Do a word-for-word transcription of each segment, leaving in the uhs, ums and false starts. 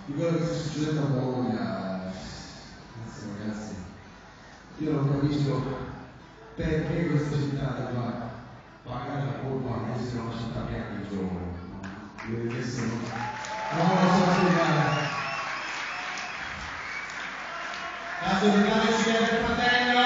di quello che sta succedendo a Bologna. Ragazzi, ragazzi, io non capisco perché questa città debba pagare la colpa che sia una città piena di giovani. Io adesso non, non lo so spiegare. Caso di grande ci viene il fratello!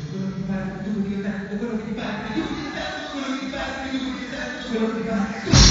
Quello che